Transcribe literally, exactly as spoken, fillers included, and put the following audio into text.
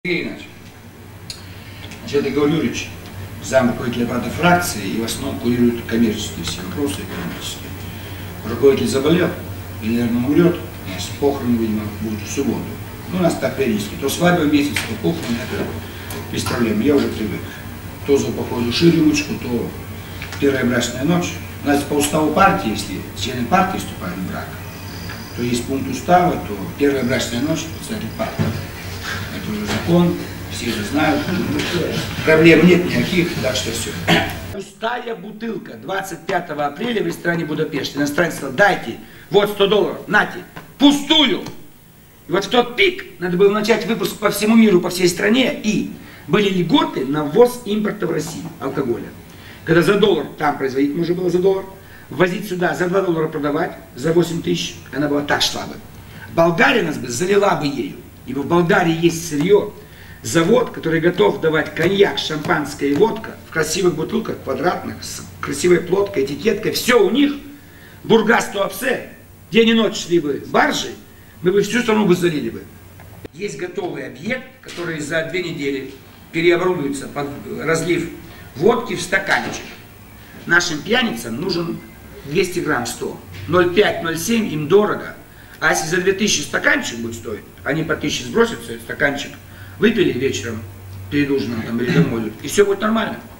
Значит, это Григорий Юрьевич, зам руководителя аппарата фракции и в основном курирует коммерческие все вопросы экономические. Руководитель заболел, или, наверное, умрет, у нас похороны, видимо, будут в субботу. Ну, у нас так периодически. То свадьба месяц, то похороны, это без проблем, я уже привык. То за походу шире ручку, то первая брачная ночь. У нас по уставу партии, если члены партии вступают в брак, то есть пункт устава, то первая брачная ночь председатель партии. Это уже закон, все же знают, проблем нет никаких, так что все. Пустая бутылка двадцать пятого апреля в ресторане Будапешт. Иностранец сказал: дайте, вот сто долларов, нате, пустую. И вот в тот пик надо было начать выпуск по всему миру, по всей стране, и были льготы на ввоз импорта в Россию алкоголя. Когда за доллар там производить можно было за доллар, ввозить сюда за два доллара продавать, за восемь тысяч, она была так шла бы. Болгария нас бы залила бы ею. Ибо в Болгарии есть сырье, завод, который готов давать коньяк, шампанское и водка в красивых бутылках, квадратных, с красивой плоткой, этикеткой. Все у них. Бургас, Туапсе, день и ночь шли бы баржи, мы бы всю страну бы залили бы. Есть готовый объект, который за две недели переоборудуется под разлив водки в стаканчик. Нашим пьяницам нужен двести грамм сто. ноль пять — ноль семь им дорого. А если за две тысячи стаканчик будет стоить, они по тысяче сбросятся, стаканчик выпили вечером перед ужином там, или домой, и все будет нормально.